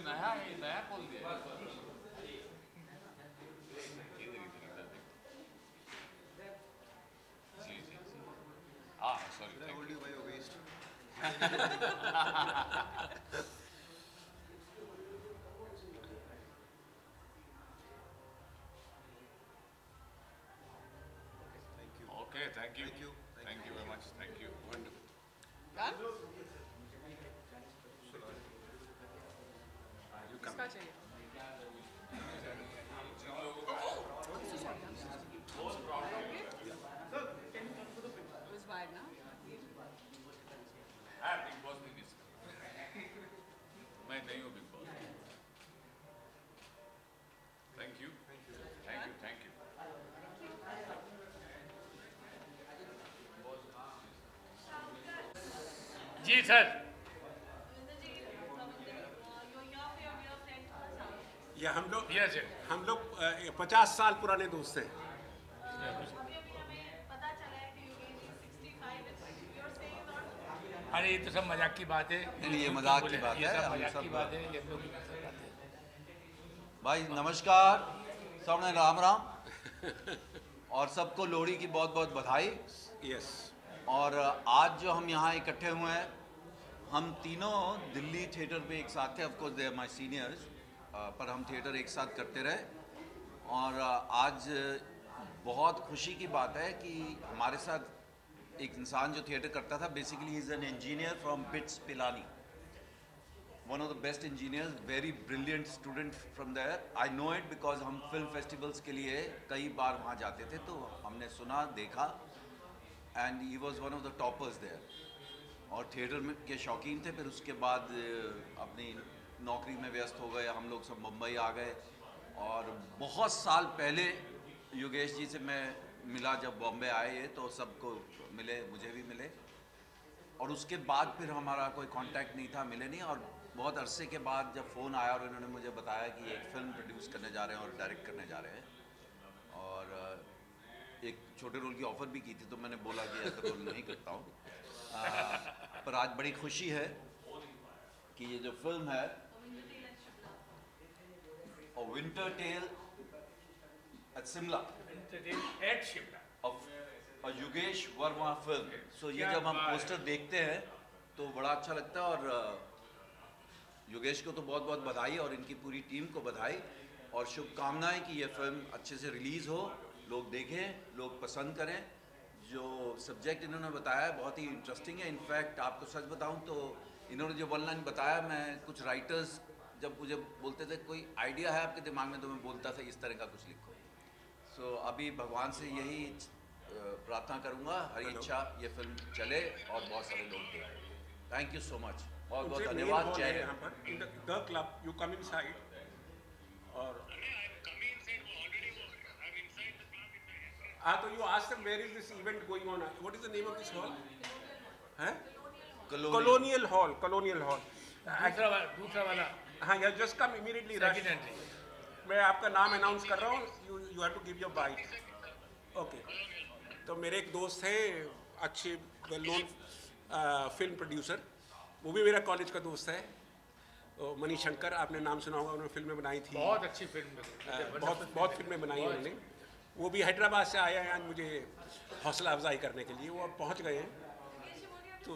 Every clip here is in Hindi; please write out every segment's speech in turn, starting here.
नया नया खोल दिया। जी जी जी। हाँ sorry. Okay, thank you. Thank you very much. Thank you. Wonderful. Done? किसका चाहिए? It was wide, no? हाँ बिग बॉस भी मिस कर। मैं नहीं हूँ Bigg Boss. Thank you. Thank you. Thank you. Thank you. जी सर। या हम लोग Yes sir. 50 साल पुराने दोस्त हैं। अरे ये तो सब मजाक की बात है। नहीं, ये मजाक की बात है। ये सब हम मजाक सब की बात है। ये लोग की बात है। भाई नमस्कार, सबने राम राम और सबको लोहड़ी की बहुत बहुत बधाई। यस। और आज जो हम यहाँ इकट्ठे हुए हैं, हम तीनों दिल्ली थिएटर पे एक साथ थे। Of course they are my seniors, पर हम थिएटर एक साथ करते रहे। और आज बहुत खुशी की बात है कि हमारे साथ एक इंसान जो थिएटर करता था, basically he is an engineer from bits Pilani, one of the best engineers, very brilliant student from there. I know it because हम फिल्म फेस्टिवल्स के लिए कई बार वहाँ जाते थे, तो हमने सुना देखा, and he was one of the toppers there. और थिएटर में के शौकीन थे। फिर उसके बाद अपनी नौकरी में व्यस्त हो गए, हम लोग सब मुंबई आ गए। और बहुत साल पहले योगेश जी से मैं मिला, जब बॉम्बे आए ये, तो सबको मिले, मुझे भी मिले। और उसके बाद फिर हमारा कोई कांटेक्ट नहीं था, मिले नहीं। और बहुत अरसे के बाद जब फ़ोन आया और इन्होंने मुझे बताया कि एक फ़िल्म प्रोड्यूस करने जा रहे हैं और डायरेक्ट करने जा रहे हैं, और एक छोटे रोल की ऑफ़र भी की थी, तो मैंने बोला कि ऐसा रोल नहीं करता हूँ। पर आज बड़ी खुशी है कि ये जो फिल्म है winter tale at Shimla, Yogesh Verma film. So ये जब हम पोस्टर देखते हैं तो बड़ा अच्छा लगता है। और योगेश को तो बहुत बहुत बधाई और इनकी पूरी टीम को बधाई और शुभकामनाएं कि ये फिल्म अच्छे से रिलीज़ हो, लोग देखें, लोग पसंद करें। जो सब्जेक्ट इन्होंने बताया है बहुत ही इंटरेस्टिंग है। इनफैक्ट आपको सच बताऊं तो इन्होंने जो वन लाइन बताया, मैं कुछ राइटर्स जब मुझे बोलते थे कोई आइडिया है आपके दिमाग में, तो मैं बोलता था इस तरह का कुछ लिखो। सो अभी भगवान से यही प्रार्थना करूंगा, हरी इच्छा ये फिल्म चले और बहुत सारे लोग देखें। थैंक यू सो मच, बहुत बहुत धन्यवाद। जय यहाँ पर in the club you come inside और तो you ask them where is this event going on? What is the name of this hall? हैं? Colonial Hall. Colonial Hall. दूसरा वाला। हाँ, you just come immediately. Rush. मैं आपका नाम अनाउंस कर रहा हूँ. You have to give your bite. Okay. तो मेरे एक दोस्त हैं, अच्छे वेल नोन फिल्म प्रोड्यूसर, वो भी मेरा कॉलेज का दोस्त है, मनीष शंकर। आपने नाम सुना होगा, उन्होंने फिल्में बनाई थी। बहुत अच्छी फिल्म बहुत फिल्में बनाई उन्होंने। वो भी हैदराबाद से आए हैं आज मुझे हौसला अफजाई करने के लिए। वो अब पहुंच गए हैं। तो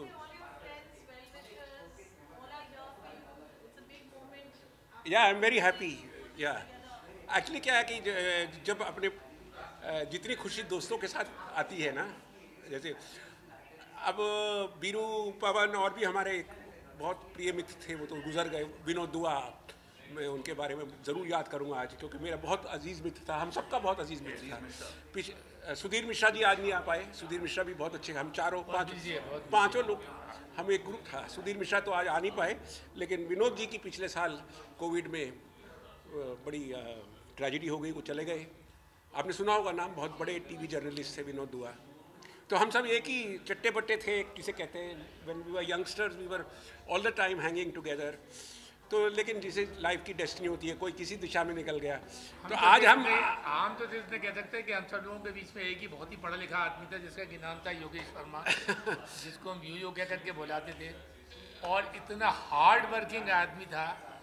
या आई एम वेरी हैप्पी। या एक्चुअली क्या है कि जब अपने जितनी खुशी दोस्तों के साथ आती है ना, जैसे अब बीरू, पवन और भी हमारे बहुत प्रिय मित्र थे, वो तो गुजर गए। विनोद दुआ, मैं उनके बारे में ज़रूर याद करूंगा आज, क्योंकि मेरा बहुत अजीज़ मित्र था, हम सबका बहुत अजीज़ मित्र था। सुधीर मिश्रा जी आज नहीं आ पाए। सुधीर मिश्रा भी बहुत अच्छे, हम पाँचों लोग, हम एक ग्रुप था। सुधीर मिश्रा तो आज आ नहीं पाए, लेकिन विनोद जी की पिछले साल कोविड में बड़ी ट्रेजेडी हो गई, वो चले गए। आपने सुना होगा नाम, बहुत बड़े टीवी जर्नलिस्ट थे विनोद दुआ। तो हम सब एक ही चट्टे बट्टे थे, जिसे कहते हैं, when we were youngsters we were all the time hanging together. तो लेकिन जिसे लाइफ की डेस्टिनी होती है, कोई किसी दिशा में निकल गया। तो आज हम तो इसमें कह सकते हैं कि हम सब लोगों के बीच में एक ही बहुत ही पढ़ा लिखा आदमी था, जिसका कि नाम था योगेश वर्मा, जिसको हम यो कह करके बुलाते थे। और इतना हार्ड वर्किंग आदमी था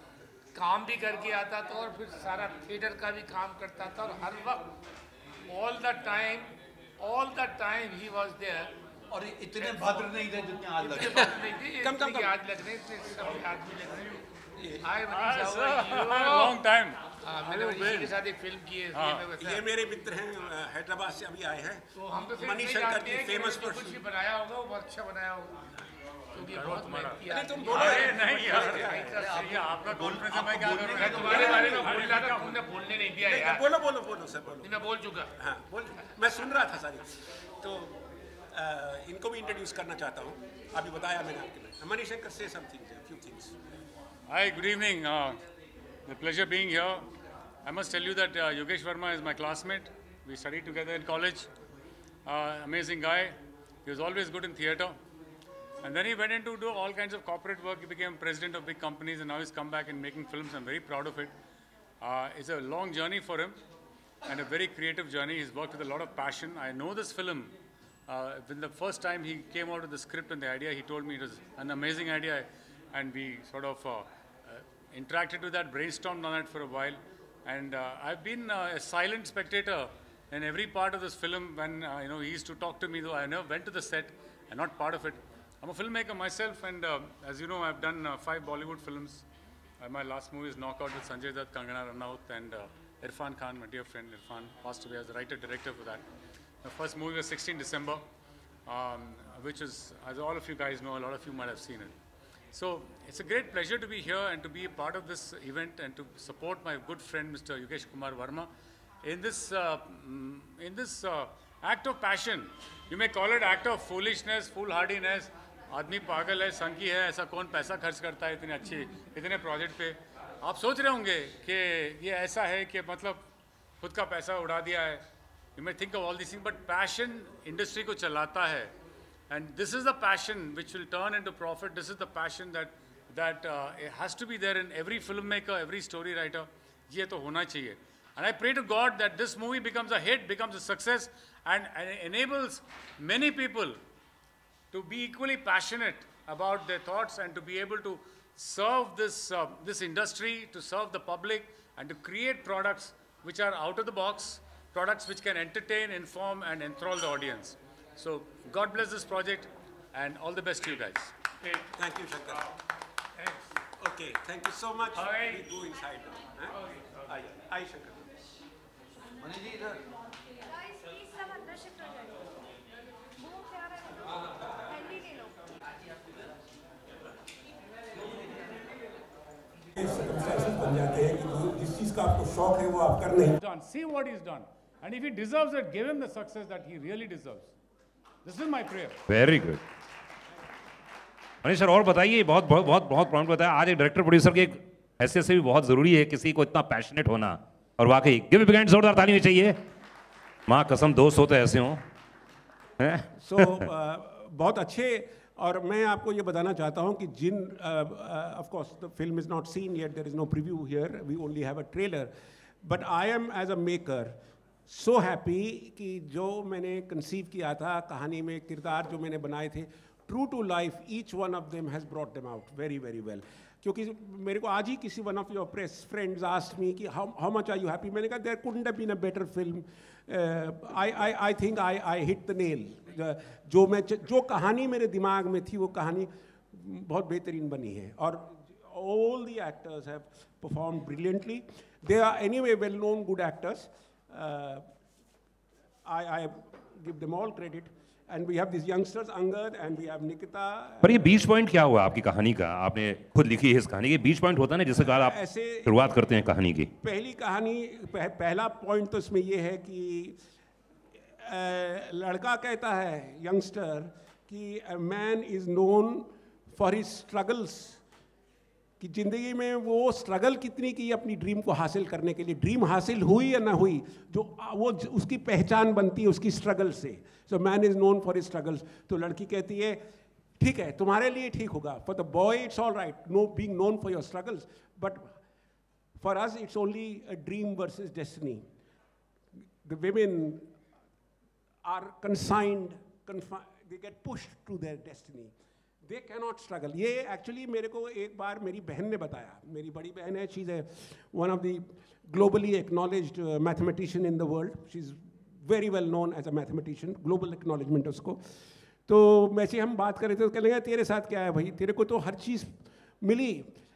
काम भी करके आता था और फिर सारा थिएटर का भी काम करता था और हर वक्त all the time he was there. और इतने भद्र नहीं थे जितने आज लग इतने बात नहीं थी, इतने आज लग रहे थे, सब आदमी लग रहे थे। Hi Manish, long time. मैंने मनीष के साथ एक फिल्म की है, ये मेरे मित्र हैं, हैदराबाद से अभी आए हैं। तो हम तो सिर्फ मनीष नहीं शंकर जानते जी हैं कि फेमस उसने कुछ भी बनाया होगा, वो बहुत अच्छा बनाया होगा, क्योंकि बहुत मेहनत किया। अरे तुम बोलो। अरे नहीं यार, ये आपका कॉन्फ्रेंस है, मैं क्या करूँ? मैं तुम्हारे बारे में बोल रहा था, तुमने बोलने नहीं दिया यार। बोलो बोलो बोलो सर, बोलो। मैं बोल चुका। हाँ बोल, मैं सुन रहा था सारी। तो इनको भी इंट्रोड्यूस करना चाहता हूँ, अभी बताया मैंने आपके लिए। मनीष शंकर से something, few things. Hi, good evening. The pleasure being here. I must tell you that Yogesh Verma is my classmate. We studied together in college. Amazing guy. He was always good in theatre. And then he went into do all kinds of corporate work. He became president of big companies and now he's come back and making films. I'm very proud of it. It's a long journey for him and a very creative journey. He's worked with a lot of passion. I know this film. When the first time he came out with the script and the idea, he told me it was an amazing idea. And we sort of interacted with that, brainstormed on it for a while. And I've been a silent spectator in every part of this film. When he used to talk to me, though I never went to the set and not part of it. I'm a filmmaker myself, and as you know, I've done 5 Bollywood films. My last movie is Knockout with Sanjay Dutt, Kangana Ranaut, and Irfan Khan, my dear friend Irfan, passed away as the writer-director for that. My first movie was 16 December, which is, as all of you guys know, a lot of you might have seen it. So it's a great pleasure to be here and to be a part of this event and to support my good friend Mr. Yogesh Kumar Verma in this act of passion. You may call it act of foolishness, foolhardiness. आदमी पागल है, संकी है, ऐसा कौन पैसा खर्च करता है इतने प्रोजेक्ट पे। आप सोच रहे होंगे कि ये ऐसा है कि मतलब खुद का पैसा उड़ा दिया है। You may think of all these things, but passion industry को चलाता है। And this is the passion which will turn into profit. This is the passion that it has to be there in every filmmaker, every story writer. ये तो होना चाहिए. And I pray to God that this movie becomes a hit, becomes a success, and enables many people to be equally passionate about their thoughts and to be able to serve this industry, to serve the public, and to create products which are out of the box, products which can entertain, inform, and enthrall the audience. So God bless this project, and all the best to you guys. Thank you, Shankar. Thanks. Okay, thank you so much. All right. We go inside now. Huh? Aye, Shankar. Manish ji इधर Guys, please सब अंदर शिफ्ट हो जाइए। वो प्यारा है तो हैंडी ले लो। सर्कमस्टेंसेस बन जाते हैं कि जिस चीज़ का आपको शौक है वो आप कर नहीं। Done. See what he's done. And if he deserves it, give him the success that he really deserves. This is my prayer. Very good. Manish sir और बताइए, बहुत बहुत बहुत बहुत प्रॉब्लम बताया। आज एक डायरेक्टर प्रोड्यूसर की एक हैसियत से भी बहुत जरूरी है किसी को इतना पैशनेट होना, और वाकई गिव बिग हैंड, जोरदार ताली होनी चाहिए। माँ कसम दोस्त होते ऐसे हों। सो बहुत अच्छे। और मैं आपको ये बताना चाहता हूँ कि of course the film is not seen yet, there is no preview here, we only have a trailer, but I am as a maker so happy कि जो मैंने कंसीव किया था कहानी में, किरदार जो मैंने बनाए थे, true to life, each one of them has brought them out very very well. क्योंकि मेरे को आज ही किसी one of your press friends asked me कि how much are you happy. मैंने कहा there couldn't have been a better film. I think I hit the nail. जो कहानी मेरे दिमाग में थी वो कहानी बहुत बेहतरीन बनी है, और all the actors have performed brilliantly. They are anyway well-known good actors. I give them all credit. And we have these youngsters, Angad, and we have Nikita. पर ये बीच पॉइंट क्या हुआ आपकी कहानी का? आपने खुद लिखी है इस कहानी के, बीच पॉइंट होता है ना जिसके बाद आप शुरुआत करते हैं कहानी की। पहली कहानी, पहला पॉइंट तो इसमें ये है कि लड़का कहता है, यंगस्टर, कि a man is known for his struggles, कि ज़िंदगी में वो स्ट्रगल कितनी की अपनी ड्रीम को हासिल करने के लिए। ड्रीम हासिल हुई या ना हुई, जो वो उसकी पहचान बनती है उसकी स्ट्रगल से। So man is known for his struggles. तो लड़की कहती है ठीक है तुम्हारे लिए ठीक होगा, for the boy it's all right, no being known for your struggles, but for us it's only a dream versus destiny. The women are consigned, they get pushed to their destiny. They cannot struggle. ये एक्चुअली मेरे को एक बार मेरी बहन ने बताया, मेरी बड़ी बहन है, she is one of the globally acknowledged mathematician in the world, she is very well known as a mathematician, global acknowledgement उसको। तो वैसे हम बात कर रहे थे तो कहने लगा तेरे साथ क्या है भाई, तेरे को तो हर चीज़ मिली,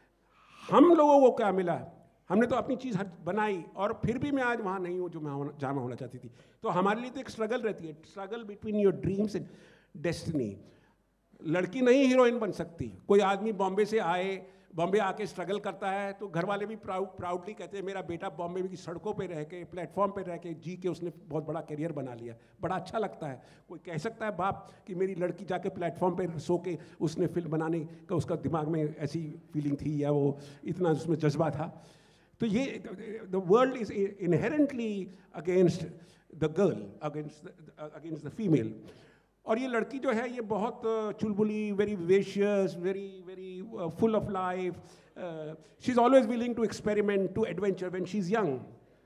हम लोगों को क्या मिला, हमने तो अपनी चीज़ बनाई और फिर भी मैं आज वहाँ नहीं हूँ जो मैं जहाँ मैं होना चाहती थी। तो हमारे लिए तो एक स्ट्रगल रहती है, struggle between your dreams and destiny. लड़की नहीं हीरोइन बन सकती। कोई आदमी बॉम्बे से आए, बॉम्बे आके स्ट्रगल करता है तो घर वाले भी प्राउडली कहते हैं मेरा बेटा बॉम्बे की सड़कों पे रह के, प्लेटफॉर्म पे रह के जी के उसने बहुत बड़ा करियर बना लिया, बड़ा अच्छा लगता है। कोई कह सकता है बाप कि मेरी लड़की जाके प्लेटफॉर्म पे सो के उसने फिल्म बनाने का उसका दिमाग में ऐसी फीलिंग थी या वो इतना उसमें जज्बा था। तो ये the world is inherently against the girl, against the female. और ये लड़की जो है ये बहुत चुलबुली, very vivacious, very full of life, she is always willing to experiment, to adventure when she is young.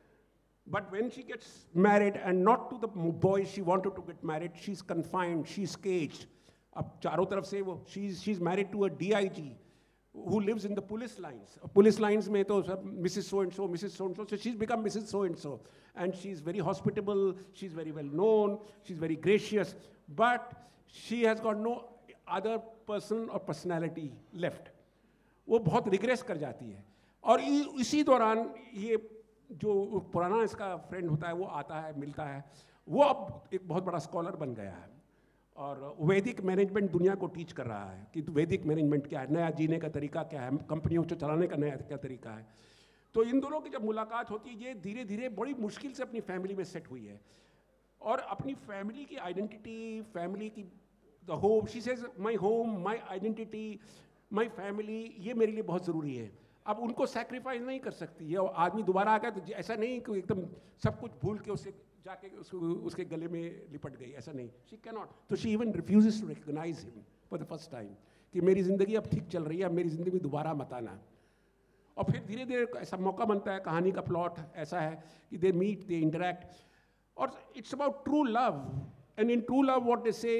But when she gets married and not to the boys she wanted to get married, she is confined, she is caged. अब चारों तरफ से वो she is married to a DIG who lives in the police lines. Police lines में तो सब Mrs. So and so, Mrs. So and so. So she's become Mrs. So and so, and she's very hospitable. She's very well known. She's very gracious, but she has got no other person or personality left. वो बहुत रिग्रेस कर जाती है। और इसी दौरान ये जो पुराना इसका फ्रेंड होता है वो आता है, मिलता है, वो अब एक बहुत बड़ा स्कॉलर बन गया है और वैदिक मैनेजमेंट दुनिया को टीच कर रहा है कि वैदिक मैनेजमेंट क्या है, नया जीने का तरीका क्या है, कंपनियों को चलाने का नया क्या तरीका है। तो इन दोनों की जब मुलाकात होती है, ये धीरे धीरे बड़ी मुश्किल से अपनी फैमिली में सेट हुई है और अपनी फैमिली की आइडेंटिटी, फैमिली की the home, she says my home, my identity, my family, ये मेरे लिए बहुत ज़रूरी है। अब उनको सेक्रीफाइस नहीं कर सकती है और आदमी दोबारा आ गया तो ऐसा नहीं कि एकदम सब कुछ भूल के उसे जाके उसके गले में लिपट गई, ऐसा नहीं, शी कैन नॉट। तो she even refuses to recognize him for the first time कि मेरी ज़िंदगी अब ठीक चल रही है, अब मेरी ज़िंदगी में दोबारा मत आना। और फिर धीरे धीरे ऐसा मौका बनता है, कहानी का प्लॉट ऐसा है कि दे मीट, दे इंटरेक्ट, और it's about true love. And in true love what they say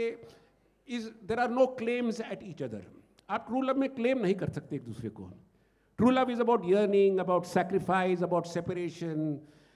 is there are no claims at each other. आप ट्रू लव में क्लेम नहीं कर सकते एक दूसरे को। True love is about yearning, about sacrifice, about separation.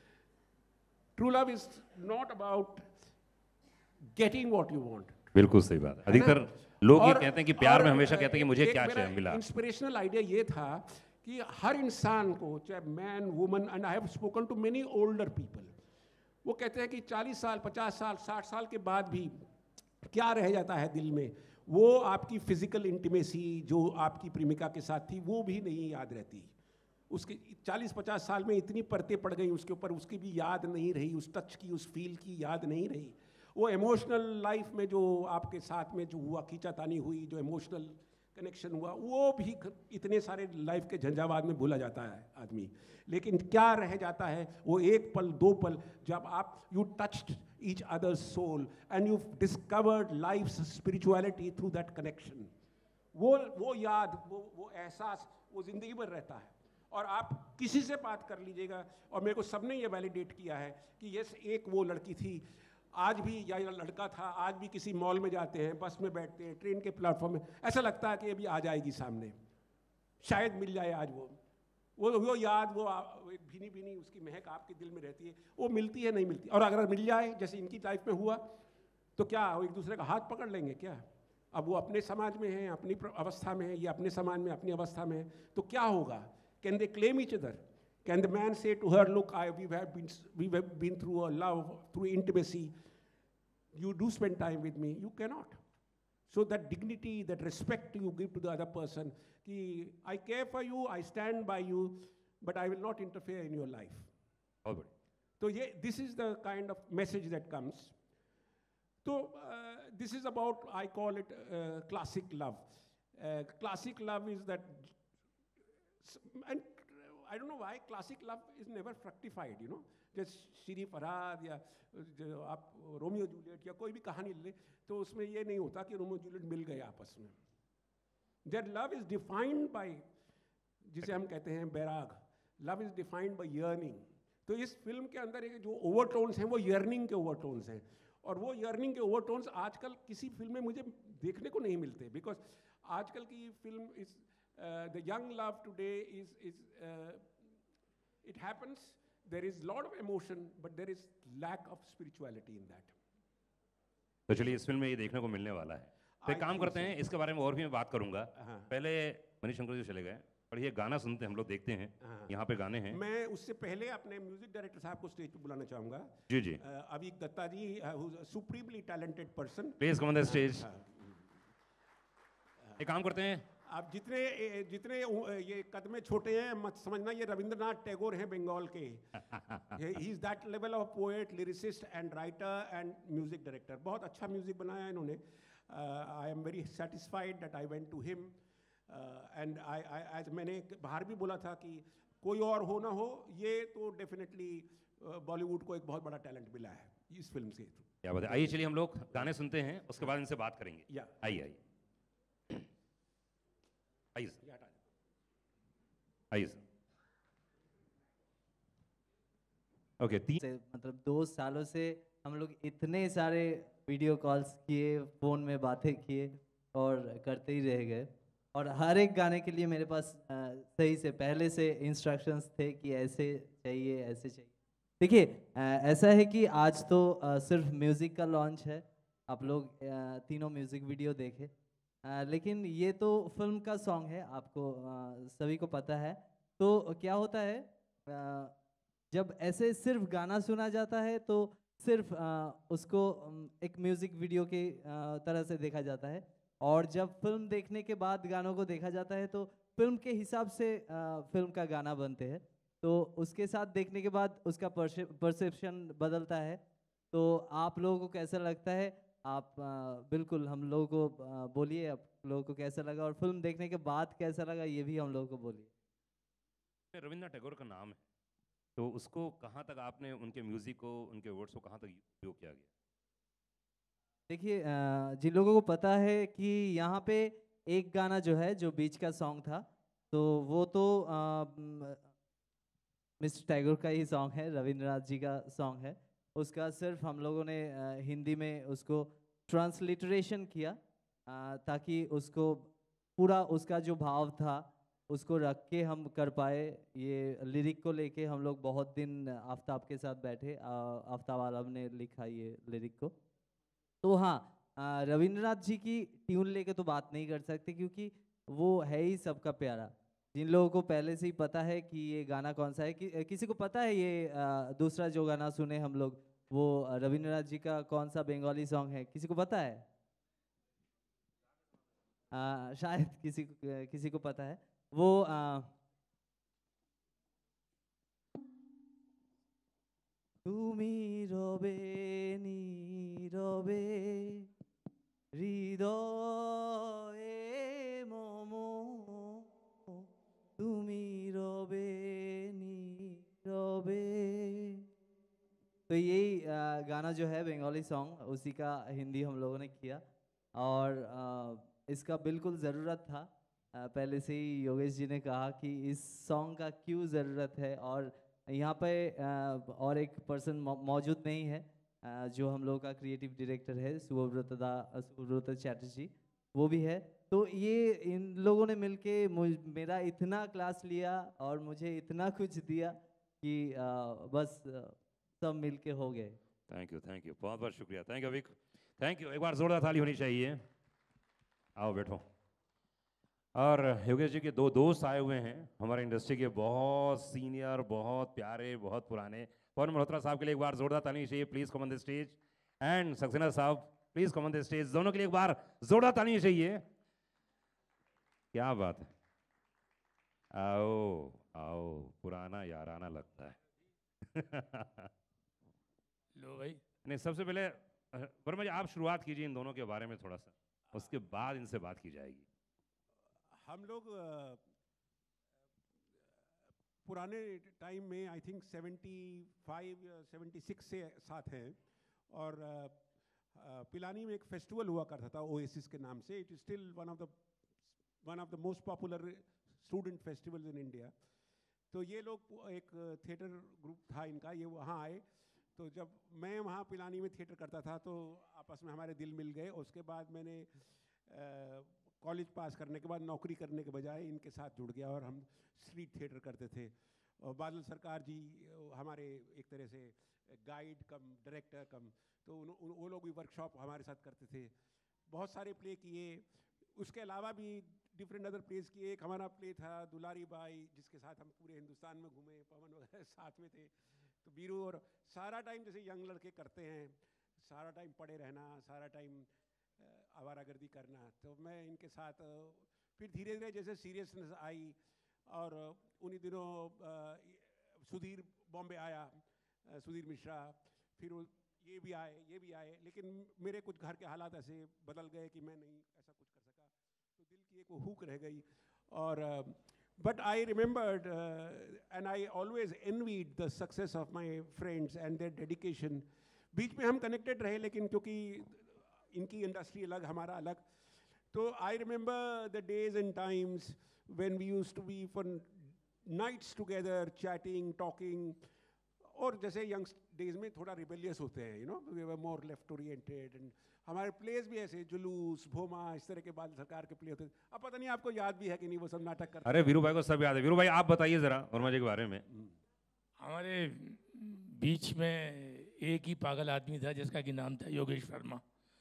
True love is not about getting what you want. बिल्कुल सही बात है। अधिकतर लोग ये कहते हैं कि प्यार में हमेशा कहते हैं कि मुझे क्या चाहिए मिला। इंस्पिरेशनल आइडिया ये था कि हर इंसान को, चाहे man, woman, and I have spoken to many older people, वो कहते हैं कि 40 साल, 50 साल, 60 साल के बाद भी क्या रह जाता है दिल में, वो आपकी फिजिकल इंटीमेसी जो आपकी प्रेमिका के साथ थी वो भी नहीं याद रहती। उसके 40-50 साल में इतनी परतें पड़ गई उसके ऊपर, उसकी भी याद नहीं रही, उस टच की, उस फील की याद नहीं रही। वो इमोशनल लाइफ में जो आपके साथ में जो हुआ, खींचातानी हुई, जो इमोशनल कनेक्शन हुआ, वो भी इतने सारे लाइफ के झंझावात में भूला जाता है आदमी। लेकिन क्या रह जाता है वो एक पल, 2 पल, जब आप you touched each other's soul and you discovered life's spirituality through that connection. वो याद, वो एहसास, वो जिंदगी भर रहता है। और आप किसी से बात कर लीजिएगा, और मेरे को सबने ये वैलिडेट किया है कि यस, एक वो लड़की थी, आज भी, या लड़का था, आज भी किसी मॉल में जाते हैं, बस में बैठते हैं, ट्रेन के प्लेटफॉर्म में, ऐसा लगता है कि अभी आ जाएगी सामने, शायद मिल जाए आज वो याद, वो भीनी भीनी उसकी महक आपके दिल में रहती है, वो मिलती है, नहीं मिलती। और अगर मिल जाए जैसे इनकी लाइफ में हुआ तो क्या वो एक दूसरे का हाथ पकड़ लेंगे क्या? अब वो अपने समाज में हैं, अपनी अवस्था में है, ये अपने समाज में, अपनी अवस्था में है, तो क्या होगा? Can they claim each other? Can the man say to her, look, we have been through a love, through intimacy, you do spend time with me? You cannot. So that dignity, that respect you give to the other person, ki I care for you, I stand by you, but I will not interfere in your life. बहुत बढ़िया। So this is the kind of message that comes. So this is about, I call it classic love. Classic love is that, and I don't know why classic love is never fructified, you know. जैसे श्री फरहाद या आप रोमियो जूलियट या कोई भी कहानी ले तो उसमें ये नहीं होता कि रोमियो जूलियट मिल गए आपस में। Their love is defined by, जिसे हम कहते हैं बैराग, love is defined by yearning. तो इस फिल्म के अंदर एक जो ओवरटोन्स हैं वो yearning के ओवरटोन्स हैं, और वो yearning के ओवरटोन्स आजकल किसी फिल्म में मुझे देखने को नहीं मिलते, बिकॉज आजकल की film is the young love today is it happens, there is lot of emotion but there is lack of spirituality in that. तो चलिए इस फिल्म में ये देखने को मिलने वाला है। तो एक काम करते हैं, इसके बारे में और भी मैं बात करूंगा। पहले मणिशंकर जी चले गए, और ये गाना सुनते हम लोग, देखते हैं यहाँ पे गाने हैं। मैं उससे पहले अपने म्यूजिक डायरेक्टर साहब को स्टेज पे बुलाना चाहूंगा। जी जी, Avik Datta ji, supremely talented person, please come on the stage. एक काम करते हैं, आप जितने जितने ये कदमे छोटे हैं मत समझना ये रविंद्रनाथ टैगोर हैं बंगाल के। He is that level of poet, lyricist and writer and music director. बहुत अच्छा म्यूजिक बनाया इन्होंने। I am very satisfied that I went to him एंड आज मैंने बाहर भी बोला था कि कोई और हो ना हो, ये तो डेफिनेटली बॉलीवुड को एक बहुत बड़ा टैलेंट मिला है इस फिल्म से। क्या बात है। आइए चलिए हम लोग गाने सुनते हैं, उसके बाद इनसे बात करेंगे। या आइए आइए आइए सर, आइए सर। ओके, मतलब 2 सालों से हम लोग इतने सारे वीडियो कॉल्स किए, फ़ोन में बातें किए और करते ही रह गए। और हर एक गाने के लिए मेरे पास सही से पहले से इंस्ट्रक्शंस थे कि ऐसे चाहिए, ऐसे चाहिए। देखिए, ऐसा है कि आज तो सिर्फ म्यूज़िक का लॉन्च है, आप लोग तीनों म्यूज़िक वीडियो देखे, लेकिन ये तो फिल्म का सॉन्ग है, आपको सभी को पता है। तो क्या होता है, जब ऐसे सिर्फ गाना सुना जाता है तो सिर्फ उसको एक म्यूज़िक वीडियो के तरह से देखा जाता है, और जब फिल्म देखने के बाद गानों को देखा जाता है तो फिल्म के हिसाब से फिल्म का गाना बनते हैं। तो उसके साथ देखने के बाद उसका परसेप्शन बदलता है। तो आप लोगों को कैसा लगता है, आप बिल्कुल हम लोगों को बोलिए, आप लोगों को कैसा लगा, और फिल्म देखने के बाद कैसा लगा ये भी हम लोगों को बोलिए। रविंद्रनाथ टैगोर का नाम है, तो उसको कहाँ तक आपने, उनके म्यूजिक को, उनके वर्ड्स को कहाँ तक उपयोग किया गया? देखिए, जिन लोगों को पता है कि यहाँ पे एक गाना जो है, जो बीच का सॉन्ग था, तो वो तो मिस्टर टैगोर का ही सॉन्ग है, रविंद्रनाथ जी का सॉन्ग है। उसका सिर्फ हम लोगों ने हिंदी में उसको ट्रांसलिटरेशन किया, ताकि उसको पूरा उसका जो भाव था उसको रख के हम कर पाए। ये लिरिक को लेके हम लोग बहुत दिन आफ्ताब के साथ बैठे, आफ्ताब आलम ने लिखा ये लिरिक को। तो हाँ, रविंद्रनाथ जी की ट्यून लेके तो बात नहीं कर सकते, क्योंकि वो है ही सबका प्यारा। जिन लोगों को पहले से ही पता है कि ये गाना कौन सा है, किसी को पता है ये दूसरा जो गाना सुने हम लोग, वो रविंद्रनाथ जी का कौन सा बंगाली सॉन्ग है, किसी को पता है? शायद किसी को पता है। वो তুমি রবে নীরবে হৃদয়ে মম, তুমি রবে নীরবে। तो यही गाना जो है बंगाली सॉन्ग, उसी का हिंदी हम लोगों ने किया, और इसका बिल्कुल ज़रूरत था। पहले से ही योगेश जी ने कहा कि इस सॉन्ग का क्यों ज़रूरत है, और यहाँ पे और एक पर्सन मौजूद नहीं है, जो हम लोग का क्रिएटिव डायरेक्टर है सुब्रत चैटर्जी, वो भी है। तो ये इन लोगों ने मिलके मेरा इतना क्लास लिया और मुझे इतना कुछ दिया कि बस सब मिलके हो गए। थैंक यू, बहुत बहुत शुक्रिया। Thank you Avik, thank you. एक बार जोरदार ताली होनी चाहिए। आओ बैठो। और योगेश जी के 2 दोस्त आए हुए हैं, हमारे इंडस्ट्री के बहुत सीनियर, बहुत प्यारे, बहुत पुराने। पवन मल्होत्रा साहब के लिए एक बार जोरदार ताली चाहिए, please come on the stage. And Saxena साहब, please come on the stage. दोनों के लिए एक बार जोरदार ताली चाहिए। क्या बात है, आओ आओ, पुराना याराना लगता है। लो भाई। नहीं, सबसे पहले वर्मा जी आप शुरुआत कीजिए इन दोनों के बारे में थोड़ा सा, उसके बाद इनसे बात की जाएगी। हम लोग पुराने टाइम में आई थिंक 75 या 76 से साथ हैं, और पिलानी में एक फेस्टिवल हुआ करता था ओएसिस के नाम से। It is still one of the most popular student festivals in India. तो ये लोग, एक थिएटर ग्रुप था इनका, ये वहाँ आए। तो जब मैं वहाँ पिलानी में थिएटर करता था तो आपस में हमारे दिल मिल गए। उसके बाद मैंने कॉलेज पास करने के बाद नौकरी करने के बजाय इनके साथ जुड़ गया और हम स्ट्रीट थिएटर करते थे। और बादल सरकार जी हमारे एक तरह से गाइड कम डायरेक्टर कम, तो वो लोग भी वर्कशॉप हमारे साथ करते थे। बहुत सारे प्ले किए, उसके अलावा भी डिफरेंट अदर प्लेस किए। एक हमारा प्ले था दुलारी बाई, जिसके साथ हम पूरे हिंदुस्तान में घूमे, पवन वगैरह साथ में थे। तो बीरू और सारा टाइम जैसे यंग लड़के करते हैं, सारा टाइम पड़े रहना, सारा टाइम आवारागर्दी करना, तो मैं इनके साथ फिर धीरे धीरे जैसे सीरियसनेस आई। और उन्हीं दिनों सुधीर बॉम्बे आया, सुधीर मिश्रा, फिर ये भी आए, लेकिन मेरे कुछ घर के हालात ऐसे बदल गए कि मैं नहीं ऐसा कुछ कर सका, तो दिल की एक वो हुक रह गई। और but I remembered and I always envied the success of my friends and their dedication. बीच में हम कनेक्टेड रहे, लेकिन क्योंकि इनकी इंडस्ट्री अलग, हमारा अलग, तो I remember the days and times when we used to be for nights together chatting talking. और जैसे यंग डेज में थोड़ा रिबेलियस होते हैं, you know, we were more left oriented, and हमारे प्लेस भी ऐसे जुलूस भोमा इस तरह के बादल सरकार के प्ले होते थे। अब पता नहीं आपको याद भी है कि नहीं वो सब नाटक करते। अरे वीरू भाई को सब याद है। वीरू भाई आप बताइए जरा वर्मा जी के बारे में। हमारे बीच में एक ही पागल आदमी था जिसका कि नाम था योगेश वर्मा,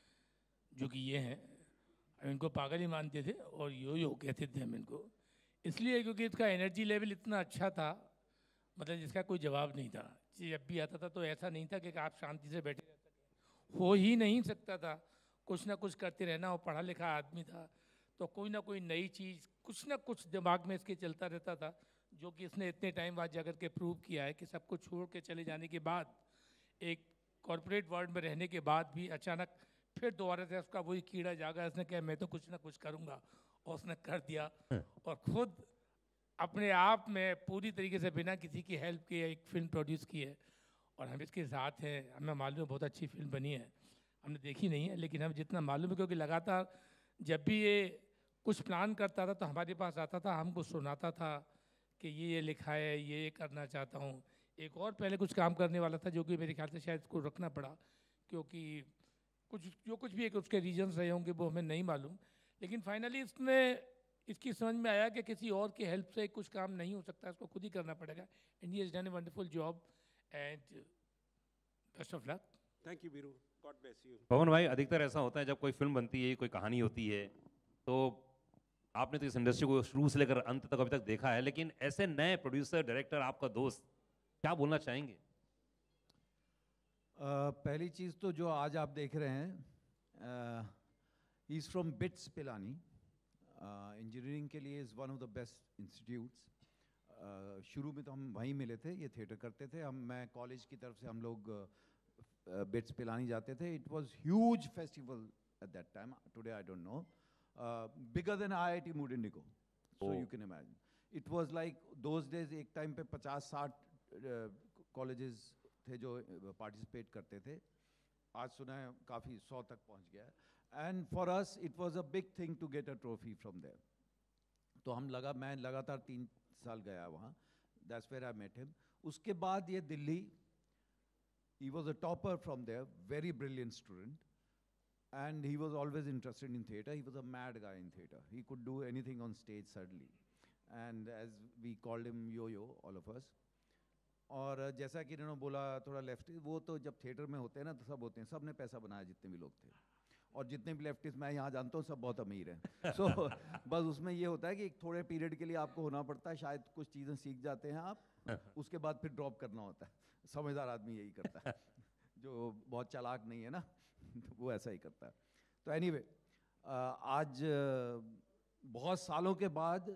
जो कि ये हैं, हम इनको पागल ही मानते थे और यो कहते थे हम इनको, इसलिए क्योंकि इसका एनर्जी लेवल इतना अच्छा था, मतलब जिसका कोई जवाब नहीं था। जब भी आता था तो ऐसा नहीं था कि आप शांति से बैठे रह सकें, हो ही नहीं सकता था, कुछ ना कुछ करते रहना। और पढ़ा लिखा आदमी था, तो कोई ना कोई नई चीज़, कुछ ना कुछ दिमाग में इसके चलता रहता था, जो कि इसने इतने टाइम बाद जाकर के प्रूव किया है कि सब कुछ छोड़ के चले जाने के बाद, एक कॉरपोरेट वर्ल्ड में रहने के बाद भी अचानक फिर दोबारा से उसका वही कीड़ा जागा, उसने कहा मैं तो कुछ ना कुछ करूँगा, और उसने कर दिया। और खुद अपने आप में पूरी तरीके से बिना किसी की हेल्प के एक फ़िल्म प्रोड्यूस की है, और हम इसके साथ हैं। हमें मालूम है बहुत अच्छी फिल्म बनी है, हमने देखी नहीं है, लेकिन हम जितना मालूम है, क्योंकि लगातार जब भी ये कुछ प्लान करता था तो हमारे पास आता था, हमको सुनाता था कि ये लिखा है, ये करना चाहता हूँ। एक और पहले कुछ काम करने वाला था, जो कि मेरे ख्याल से शायद इसको रखना पड़ा, क्योंकि कुछ भी एक उसके रीजन्स रहे होंगे, वो हमें नहीं मालूम। लेकिन फाइनली इसने इसकी समझ में आया कि किसी और की हेल्प से कुछ काम नहीं हो सकता, इसको खुद ही करना पड़ेगा। And he has done a wonderful job and best of luck. Thank you Veeru, God bless you. Pawan भाई, अधिकतर ऐसा होता है जब कोई फिल्म बनती है, कोई कहानी होती है, तो आपने तो इस इंडस्ट्री को शुरू से लेकर अंत तक अभी तक देखा है, लेकिन ऐसे नए प्रोड्यूसर डायरेक्टर, आपका दोस्त, क्या बोलना चाहेंगे? पहली चीज़ तो जो आज आप देख रहे हैं, he is from bits Pilani. Engineering के लिए is one of the best institutes. शुरू में तो हम वहीं मिले थे, ये थिएटर करते थे, मैं कॉलेज की तरफ से हम लोग बिट्स पिलानी जाते थे। It was huge festival at that time, today I don't know, bigger than IIT Mood Indigo, so you can imagine. It was like those days, एक टाइम पे 50-60 कॉलेजेस थे जो पार्टिसिपेट करते थे। आज सुना है काफ़ी 100 तक पहुंच गया है। And for us it was a big thing to get a trophy from there. तो मैं लगातार 3 साल गया वहाँ, that's where I met him. उसके बाद ये Delhi, he was a topper from there, very brilliant student, and he was always interested in theatre. He was a mad guy in theatre. He could do anything on stage suddenly, and as we called him Yo-Yo, all of us. और जैसा कि इन्होंने बोला थोड़ा लेफ्टिस्ट, वो तो जब थिएटर में होते हैं ना तो सब होते हैं, सब ने पैसा बनाया जितने भी लोग थे, और जितने भी लेफ्टिस्ट मैं यहाँ जानता हूँ सब बहुत अमीर हैं। सो बस उसमें ये होता है कि थोड़े पीरियड के लिए आपको होना पड़ता है, शायद कुछ चीज़ें सीख जाते हैं आप, उसके बाद फिर ड्रॉप करना होता है। समझदार आदमी यही करता है, जो बहुत चालाक नहीं है ना तो वो ऐसा ही करता है। तो एनीवे, आज बहुत सालों के बाद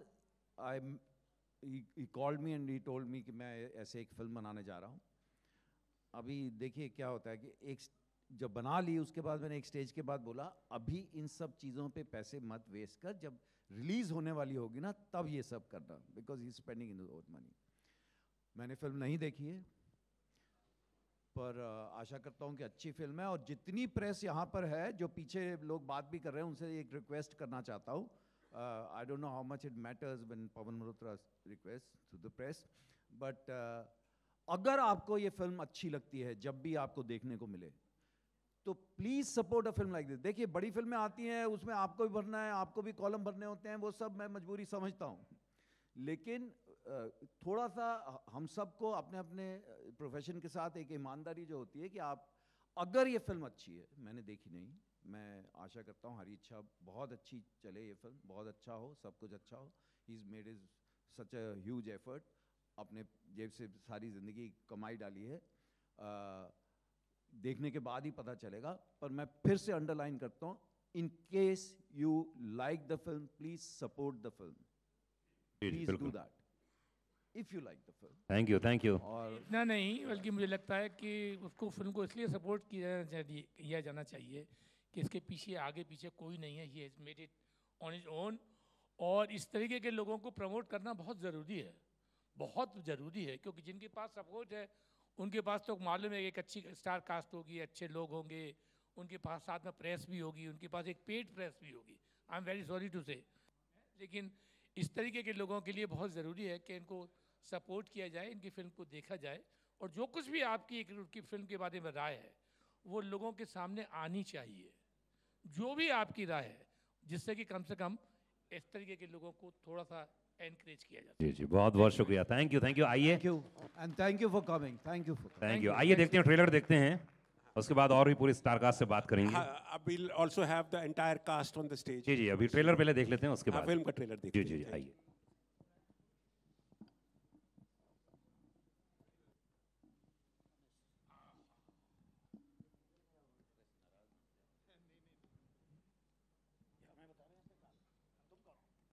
he called me and he told me कि मैं ऐसे एक फिल्म बनाने जा रहा हूँ। अभी देखिए क्या होता है कि एक जब बना ली, उसके बाद मैंने एक स्टेज के बाद बोला अभी इन सब चीज़ों पे पैसे मत वेस्ट कर, जब रिलीज़ होने वाली होगी ना तब ये सब करना, because he spending in over money. मैंने फिल्म नहीं देखी है, पर आशा करता हूँ कि अच्छी फिल्म है। और जितनी प्रेस यहाँ पर है, जो पीछे लोग बात भी कर रहे हैं, उनसे एक रिक्वेस्ट करना चाहता हूँ। I don't know how much it matters when Pawan Malhotra requests to the press, but अगर आपको ये फिल्म अच्छी लगती है, जब भी आपको देखने को मिले, तो please support a film like this. देखिए बड़ी फिल्में आती हैं, उसमें आपको भी भरना है, आपको भी कॉलम भरने होते हैं, वो सब मैं मजबूरी समझता हूँ, लेकिन थोड़ा सा हम सबको अपने अपने प्रोफेशन के साथ एक ईमानदारी जो होती है कि आप, अगर ये फिल्म अच्छी है, मैंने देखी नहीं, मैं आशा करता हूँ हरी इच्छा बहुत अच्छी चले, ये फिल्म बहुत अच्छा हो, सब कुछ अच्छा हो। He is made is such a huge effort, अपने जेब से सारी ज़िंदगी कमाई डाली है, देखने के बाद ही पता चलेगा। पर मैं फिर से अंडरलाइन करता हूँ, in case you like the film, please support the film, please do that if you like the film. Thank you, thank you. और इतना नहीं, बल्कि मुझे लगता है कि उसको फिल्म को इसलिए सपोर्ट किया जाना चाहिए कि इसके पीछे आगे पीछे कोई नहीं है, he has made it on his own, और इस तरीके के लोगों को प्रमोट करना बहुत ज़रूरी है, बहुत ज़रूरी है, क्योंकि जिनके पास सपोर्ट है उनके पास तो मालूम है एक अच्छी स्टार कास्ट होगी, अच्छे लोग होंगे, उनके पास साथ में प्रेस भी होगी, उनके पास एक पेड प्रेस भी होगी। I am very sorry to say, लेकिन इस तरीके के लोगों के लिए बहुत ज़रूरी है कि इनको सपोर्ट किया जाए, इनकी फिल्म को देखा जाए, और जो कुछ भी आपकी उनकी फिल्म के बारे में राय है वो लोगों के सामने आनी चाहिए, जो भी आपकी राय है, जिससे कि कम से कम इस तरीके के लोगों को थोड़ा सा एनकरेज किया जाता है। जी जी, बहुत बहुत शुक्रिया, थैंक यू, थैंक यू। आइए, and thank you for coming, thank you for, thank you. आइए देखते हैं, ट्रेलर देखते हैं, उसके बाद और भी पूरी स्टार कास्ट से बात करेंगे। We'll also have the entire cast on the stage. जी जी, अभी ट्रेलर पहले देख लेते हैं, उसके बाद फिल्म का ट्रेलर देखते जी हैं। जी, आइए।